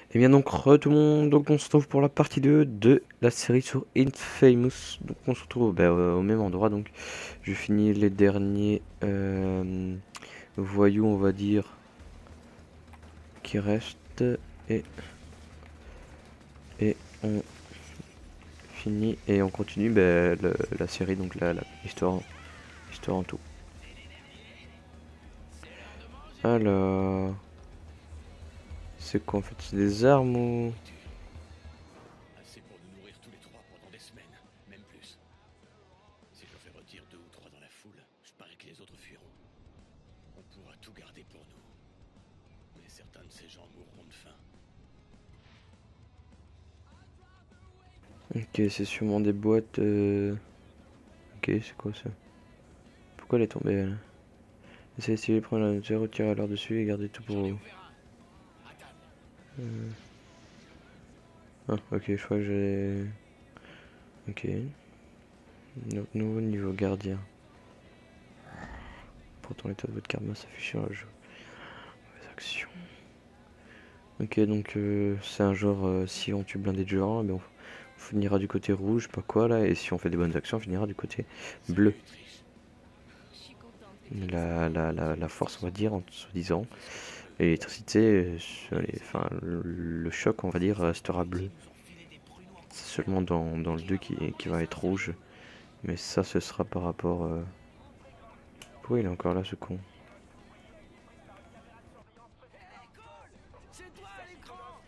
Et bien donc tout le monde, donc on se retrouve pour la partie 2 de la série sur Infamous. Donc on se retrouve au même endroit, donc je finis les derniers voyous on va dire qui restent et, et on finit et on continue la série, donc la histoire en tout. Alors, c'est quoi en fait? C'est des armes ou... Assez pour nous nourrir tous les trois pendant des semaines, même plus. Si je fais retirer 2 ou 3 dans la foule, je parie que les autres fuiront. On pourra tout garder pour nous. Mais certains de ces gens mourront de faim. Ok, c'est sûrement des boîtes. Ok, c'est quoi ça? Pourquoi elle est tombée elle? Essayez de prendre la nourriture, retirer l'heure dessus et gardez tout pour vous. Ah, ok, je crois que j'ai... Ok. Nouveau niveau gardien. Pourtant l'état de votre karma s'affiche sur le jeu. Mauvaise action. Ok, donc c'est un genre, si on tue blindé de genre, on finira du côté rouge, je sais pas quoi là, et si on fait des bonnes actions, on finira du côté bleu. Salut, Trish. La force, on va dire, en soi-disant. Qu'est-ce que tu veux? Et l'électricité, enfin, le choc, on va dire, restera bleu. C'est seulement dans le 2 qui va être rouge. Mais ça, ce sera par rapport... Pourquoi il est encore là, ce con? C'est toi à l'écran.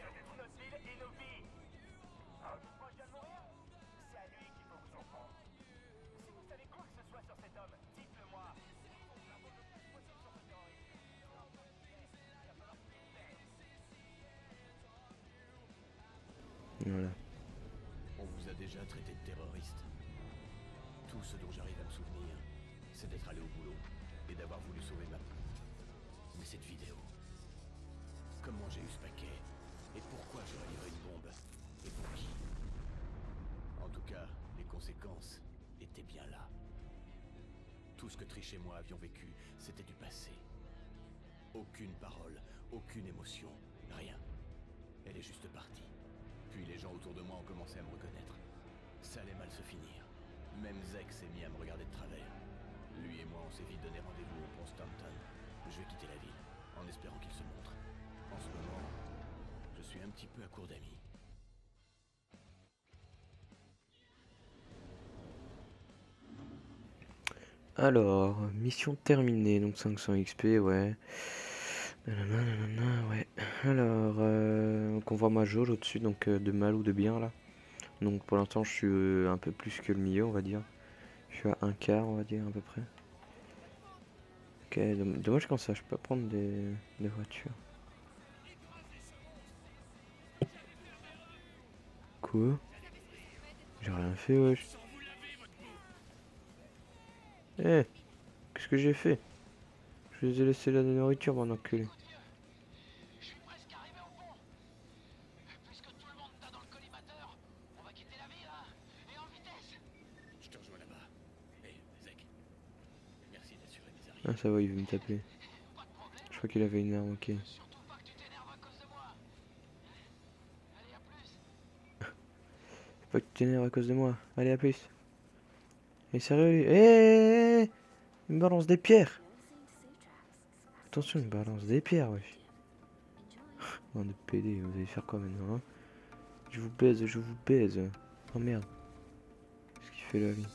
Voilà. On vous a déjà traité de terroriste. Tout ce dont j'arrive à me souvenir, c'est d'être allé au boulot et d'avoir voulu sauver ma peau. Mais cette vidéo... Comment j'ai eu ce paquet? Et pourquoi j'aurais livré une bombe? Et pour qui? En tout cas, les conséquences étaient bien là. Tout ce que Trish et moi avions vécu, c'était du passé. Aucune parole, aucune émotion, rien. Elle est juste partie. Puis les gens autour de moi ont commencé à me reconnaître. Ça allait mal se finir. Même Zek s'est mis à me regarder de travers. Lui et moi, on s'est vite donné rendez-vous au pont Stanton. Je vais quitter la ville, en espérant qu'il se montre. En ce moment, je suis un petit peu à court d'amis. Alors, mission terminée, donc 500 XP, ouais. Ouais. Alors, donc on voit ma jauge au-dessus, donc de mal ou de bien là. Donc pour l'instant, je suis un peu plus que le milieu, on va dire. Je suis à un quart, on va dire, à peu près. Ok, dommage quand ça, je peux pas prendre des voitures. Quoi? J'ai rien fait, wesh. Eh, qu'est-ce que j'ai fait? Je les ai laissés la nourriture, mon enculé. Je suis presque arrivé au pont. Puisque tout le monde t'a dans le collimateur, on va quitter la ville, hein. Et en vitesse. Je te rejoins là-bas. Hé, Zek, merci d'assurer mes Ah, arrières. ça va, il veut me taper. Pas de problème. Je crois qu'il avait une arme, ok. Surtout pas que tu t'énerves à cause de moi. Allez, à plus. Faut pas que tu t'énerves à cause de moi. Allez, à plus. Il est sérieux, lui? Eh, il me balance des pierres. Attention, il me balance des pierres, wesh. Bande de PD, vous allez faire quoi maintenant, hein? Je vous baise, je vous baise. Oh merde. Qu'est-ce qu'il fait là, lui?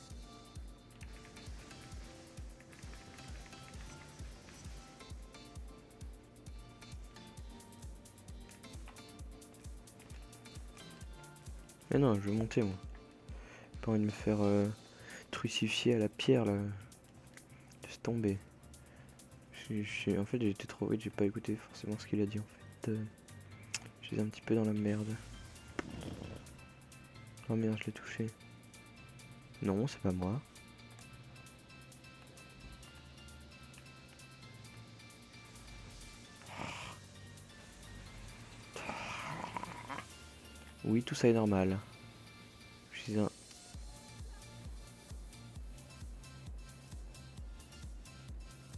Mais non, je veux monter, moi. J'ai pas envie de me faire crucifier à la pierre, là. Laisse tomber. En fait, j'ai été trop vite, j'ai pas écouté forcément ce qu'il a dit, en fait. Je suis un petit peu dans la merde. Oh merde, je l'ai touché. Non, c'est pas moi. Oui, tout ça est normal. Je suis un...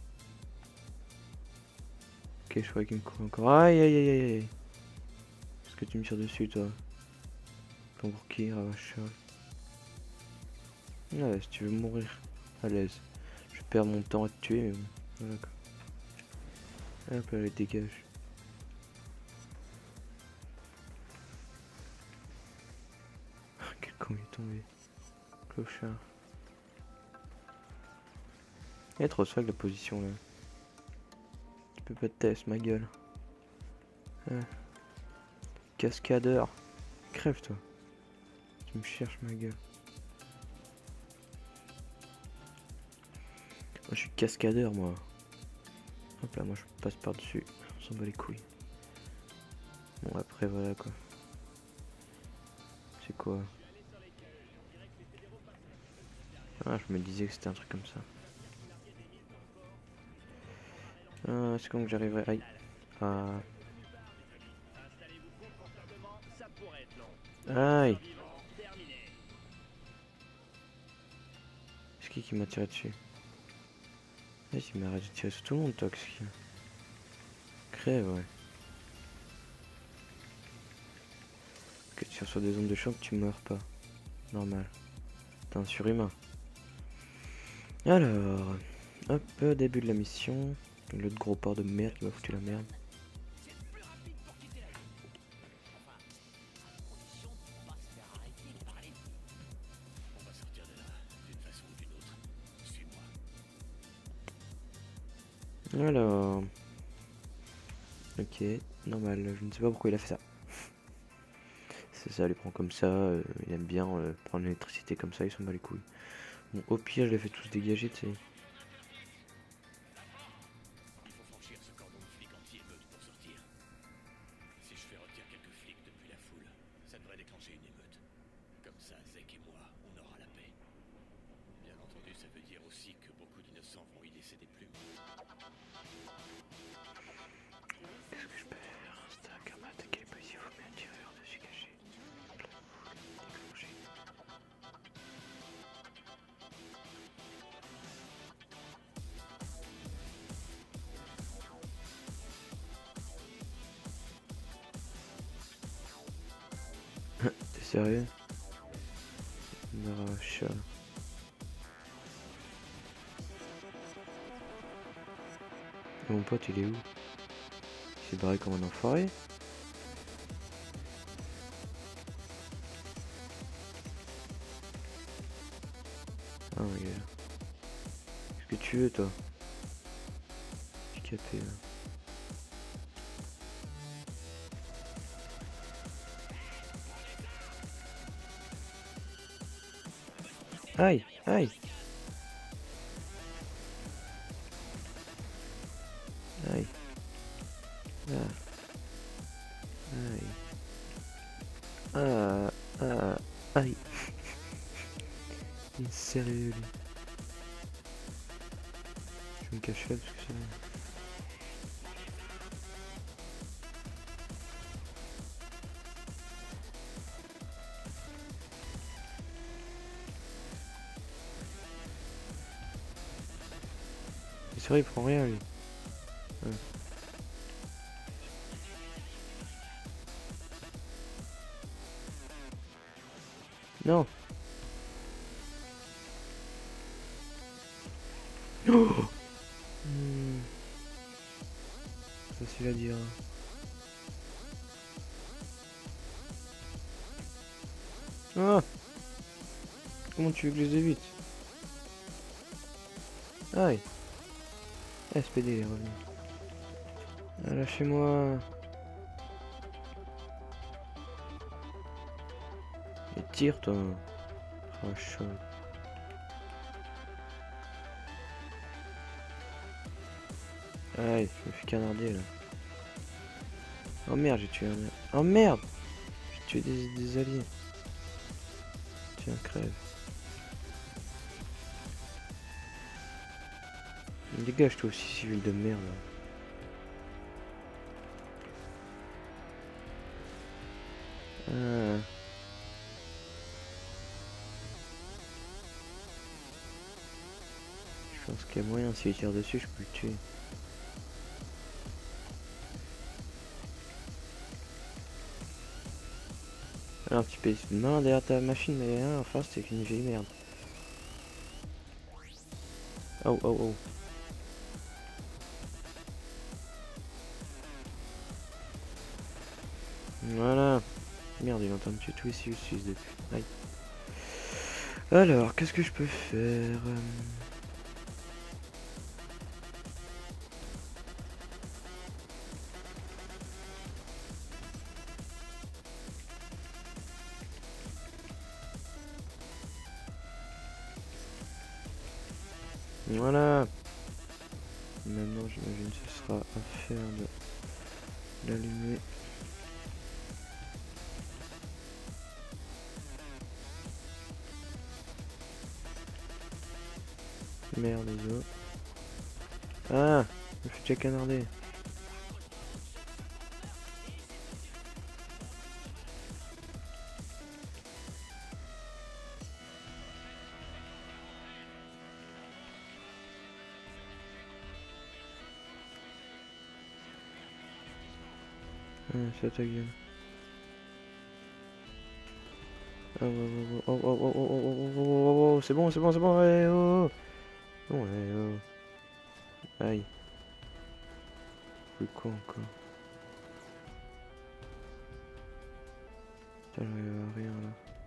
Ok, je crois qu'il me court encore. Aïe, aïe, aïe, aïe, aïe. que tu me tires dessus, toi? Pour qui, ravacheur? Ouais, si tu veux mourir, à l'aise. Je perds mon temps à te tuer, mais bon. Voilà quoi. Hop, allez, dégage. Quel con il est tombé. Clochard. Il est trop swag la position là. Tu peux pas te tester ma gueule. Ah. Cascadeur. Crève toi. Tu me cherches ma gueule. Moi je suis cascadeur moi. Hop là, moi je passe par dessus. On s'en bat les couilles. Bon après voilà quoi. C'est quoi? Ah je me disais que c'était un truc comme ça. Ah c'est comme que j'arriverai. Aïe. Ah. Aïe. C'est qui m'a tiré dessus? Vas-y, mais arrête de tirer sur tout le monde toi, qu'est-ce qu'il y a? Crève ouais. Que tu reçois des ondes de choc, tu meurs pas. Normal. T'es un surhumain. Alors, hop, début de la mission. L'autre gros porc de merde qui m'a foutu la merde. On va sortir de là, d'une façon ou d'une autre. Suis-moi. Alors. Ok, normal, je ne sais pas pourquoi il a fait ça. C'est ça, il les prend comme ça, il aime bien prendre l'électricité comme ça, il s'en bat les couilles. Bon, au pire, je les fais tous dégager, tu sais. Il faut franchir ce cordon de flics anti-émeute pour sortir. Si je fais retirer quelques flics depuis la foule, ça devrait déclencher une émeute. Comme ça, Zek et moi, on aura la paix. Bien entendu, ça veut dire aussi que beaucoup d'innocents vont y laisser des plumes. Qu'est-ce que je peux faire? Stack, à m'attaquer les policiers, faut bien tirer dessus caché. Déclencher. T'es sérieux? Chat. Mon pote il est où? Il s'est barré comme un enfoiré. Ah my god. Qu'est-ce que tu veux toi? Capé là. Aïe, aïe. Aïe. Ah. Aïe. Aïe. Il est sérieux lui. Je vais me cacher là parce que c'est... C'est vrai, il prend rien lui. Ouais. Non. Oh facile à dire. Ah. Comment tu veux que je les évite? Aïe. SPD il est revenu. Ah, lâchez-moi. Et tire toi. Oh chaud. Aïe, je me fais canarder là. Oh merde, j'ai tué un... Oh merde. J'ai tué des alliés. Tiens, crève. Dégage toi aussi, civil de merde. Ah. Je pense qu'il y a moyen, s'il tire dessus, je peux le tuer. Alors tu payes une main derrière ta machine, mais hein, enfin c'est qu'une vieille merde. Oh oh oh. Voilà. Merde, il est en train de tuer tous les Suisse depuis. Aïe. Alors, qu'est-ce que je peux faire? Voilà. Maintenant, j'imagine que ce sera à faire de l'allumer. Merde, les os. Ah, je me suis déjà canardé. Ah, c'est à ta gueule. Ah, oh, oh, oh, oh, oh, oh, oh, oh, oh, oh, c'est bon, ouais, oh, oh. Bon, ouais, oh. Aïe. Plus quoi encore? Putain, j'arrive à rien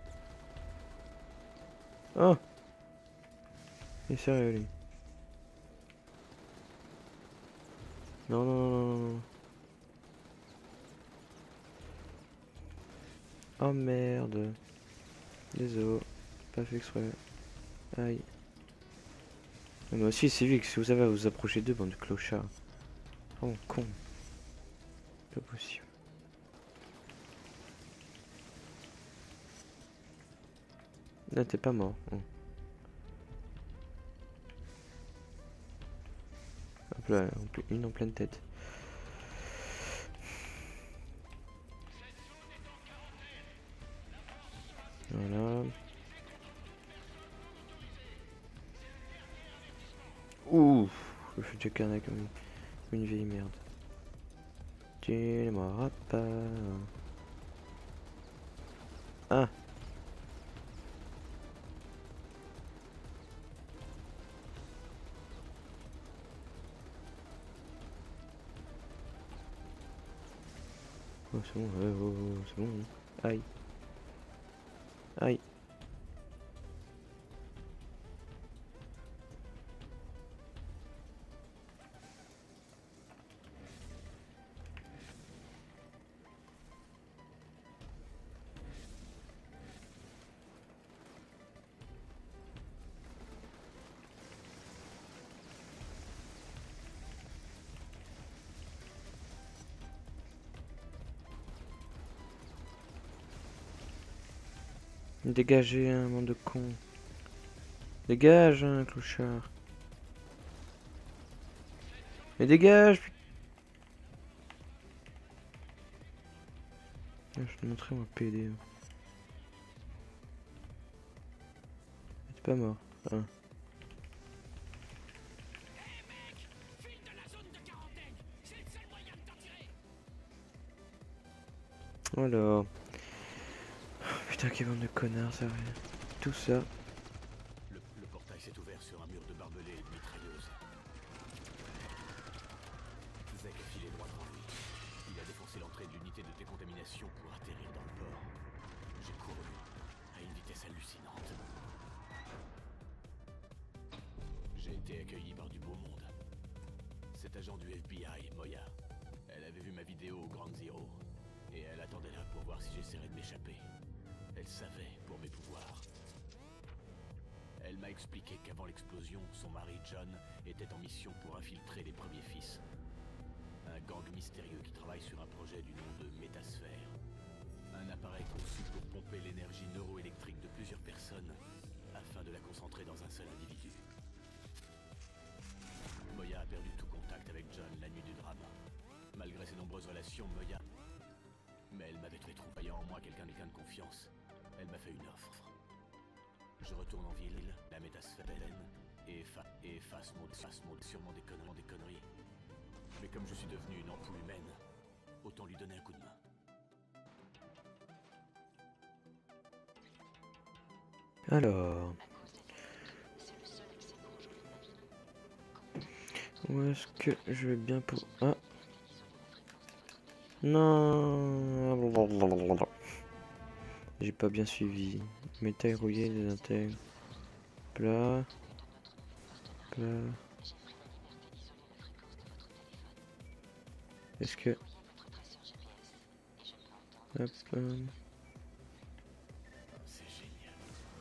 là. Oh! Il est sérieux lui. Non, non, non, non, non. Oh merde. Désolé. Pas fait exprès. Aïe. Mais moi aussi, c'est lui que si vous avez à vous approcher d'eux, bande de clochards. Oh, con. Pas possible. Là, t'es pas mort. Oh. Hop là, une en pleine tête. Voilà. Ouh, je fais déjà carnet comme une vieille merde. Tu ne m'auras pas. Ah. Oh, c'est bon, oh, oh, c'est bon. Aïe. Aïe. Dégagez un monde de con. Dégage un clochard. Mais dégage. Ah, je te montrer mon PD. T'es pas mort. Ah. Alors. Putain, quelle bande de connards, ça. Tout ça. Le portail s'est ouvert sur un mur de barbelés et de mitrailleuses. Zek a filé droit devant lui. Il a défoncé l'entrée de l'unité de décontamination pour atterrir dans le port. J'ai couru à une vitesse hallucinante. J'ai été accueilli par du beau monde. Cet agent du FBI, Moya, elle avait vu ma vidéo au Ground Zero. Et elle attendait là pour voir si j'essaierais de m'échapper. Elle savait pour mes pouvoirs. Elle m'a expliqué qu'avant l'explosion, son mari John était en mission pour infiltrer les premiers fils. Un gang mystérieux qui travaille sur un projet du nom de Métasphère. Un appareil conçu pour pomper l'énergie neuroélectrique de plusieurs personnes afin de la concentrer dans un seul individu. Moya a perdu tout contact avec John la nuit du drame. Malgré ses nombreuses relations, Moya... Mais elle m'avait trouvé, voyant en moi quelqu'un de confiance. Elle m'a fait une offre. Je retourne en ville, la Métasphère et efface sûrement des conneries. Mais comme je suis devenu une ampoule humaine, autant lui donner un coup de main. Alors. Où est-ce que je vais bien pour... Ah. Non. J'ai pas bien suivi. Métal rouillé, désintègre. Plat. Plat. Est-ce que... Hop. C'est génial.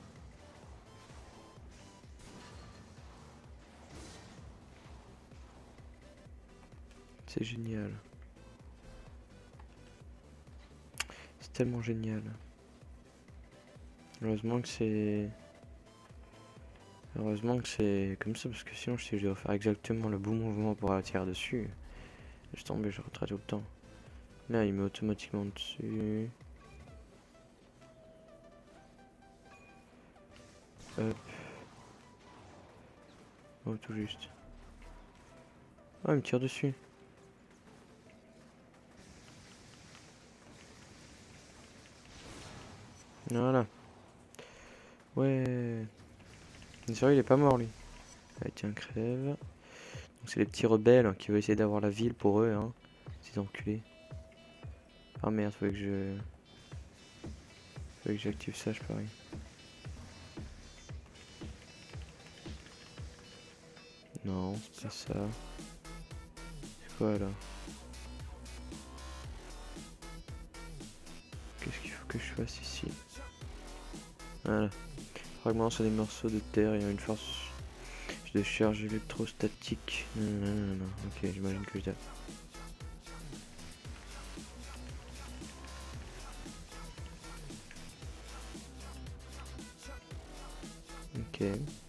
C'est génial. C'est tellement génial. Heureusement que c'est comme ça, parce que sinon si je dois faire exactement le bon mouvement pour attirer dessus, je tombe et je retraite tout le temps. Là il met automatiquement dessus. Hop. Oh tout juste. Ah il me tire dessus. Voilà. Ouais. C'est vrai il est pas mort lui. Allez tiens crève. Donc c'est les petits rebelles hein, qui veulent essayer d'avoir la ville pour eux hein. Ces enculés. Ah merde faut que j'active ça je parie. Non, c'est pas ça. C'est quoi là? Qu'est-ce qu'il faut que je fasse ici? Voilà. Fragments sur des morceaux de terre ayant une force de charge électrostatique. Non. Ok, j'imagine que je dois... Ok.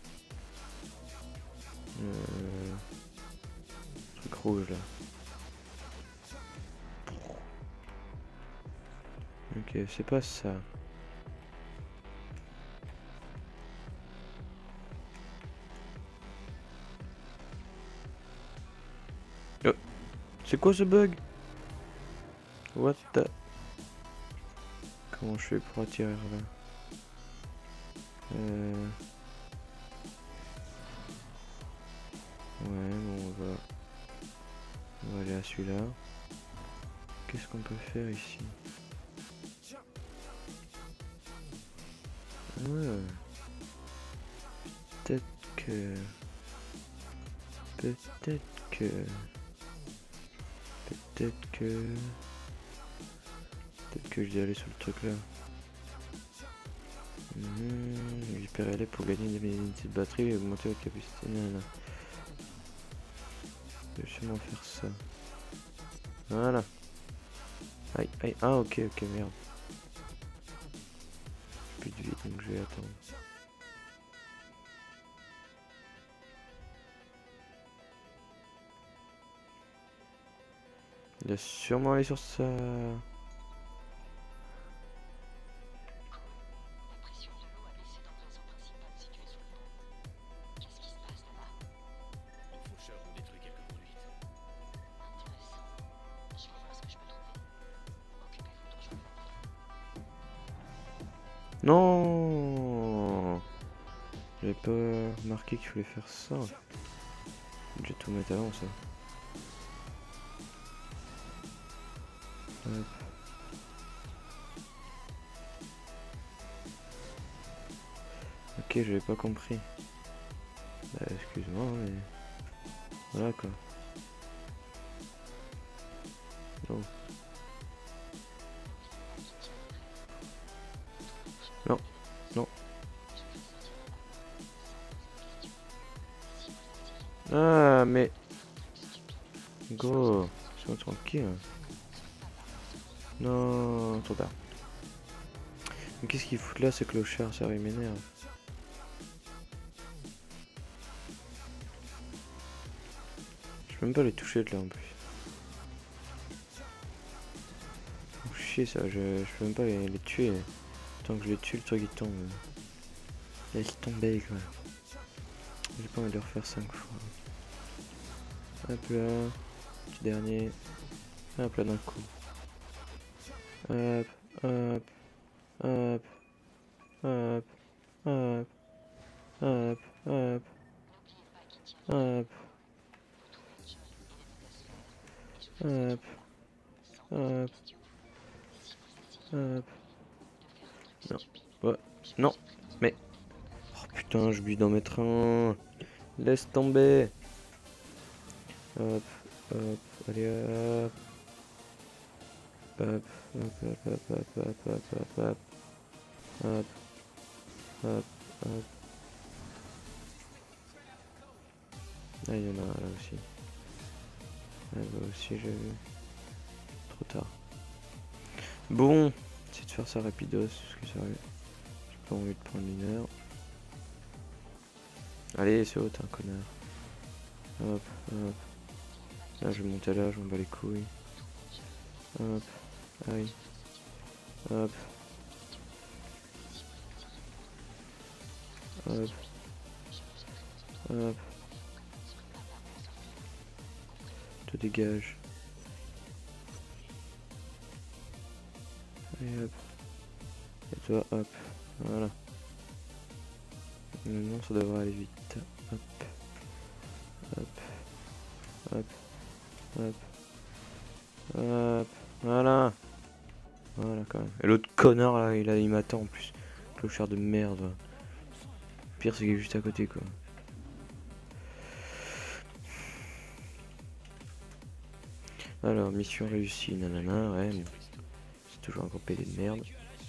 Truc rouge là. Ok, c'est pas ça. Oh, c'est quoi ce bug? What the... Comment je fais pour attirer là? Ouais, bon, on va aller à celui-là. Qu'est-ce qu'on peut faire ici? Ouais. Peut-être que... Peut-être que je vais aller sur le truc là. Récupérer les pour gagner des unités de batterie et augmenter votre capacité. Non. Je vais sûrement faire ça. Voilà. Aïe. Ah ok, merde. J'ai plus de vie donc je vais attendre. Il doit sûrement aller sur ça. La pression de l'eau a baissé dans le réseau principal situé sous le pont. Qu'est-ce qui se passe là-bas? Les faucheurs ont détruit quelques conduites. Intéressant. Je vais voir ce que je peux trouver. Occupez-vous de rejoindre le patron. Non. J'avais pas remarqué qu'il fallait faire ça. Je vais tout mettre avant ça. Hop. Ok, j'avais pas compris. Bah, excuse-moi, mais... Voilà quoi. Oh. Non. Ah, mais... Go. Sois tranquille. Non, trop tard. Mais qu'est-ce qu'ils foutent là, ce clochard? Ça m'énerve. Je peux même pas les toucher de là en plus. Oh, chier ça, je peux même pas les tuer. Tant que je les tue, le truc il tombe. Laisse tomber quoi. J'ai pas envie de le refaire 5 fois. Hop là. Petit dernier. Hop là d'un coup. Hop. hop, hop, hop, hop, hop, hop, hop. Non, ouais, non, mais... Oh putain, j'oublie d'en mettre un. Laisse tomber. Hop, hop, allez hop. Hop, hop, hop, hop, hop, hop, hop, hop, hop. Hop, hop, hop. Ah, il y en a un là aussi. Là aussi, j'ai vu. Trop tard. Bon, c'est de faire ça rapidos, parce que sérieux, j'ai pas envie de prendre mineur. Allez, saute, un connard. Hop, hop. Là, je vais monter là, je m'en bats les couilles. Hop, aïe. Hop. Hop. Hop. Te dégage. Allez, hop. Et toi, hop. Voilà. Non, ça devrait aller vite. Hop. Hop. Hop. Hop. Hop. Voilà. Voilà quand même. Et l'autre connard là, il m'attend en plus. Clochard de merde. Le pire c'est qu'il est juste à côté quoi. Alors, mission réussie, nanana, ouais. C'est toujours un gros PD de merde.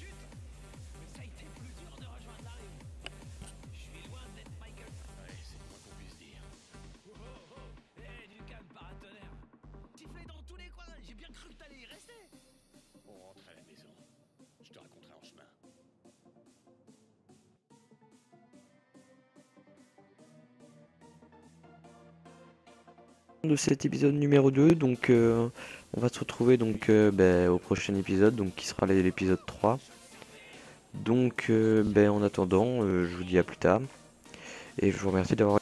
On rentre à la maison. Je te raconterai en chemin. De cet épisode numéro 2, donc on va se retrouver donc au prochain épisode, donc qui sera l'épisode 3. Donc en attendant, je vous dis à plus tard, et je vous remercie d'avoir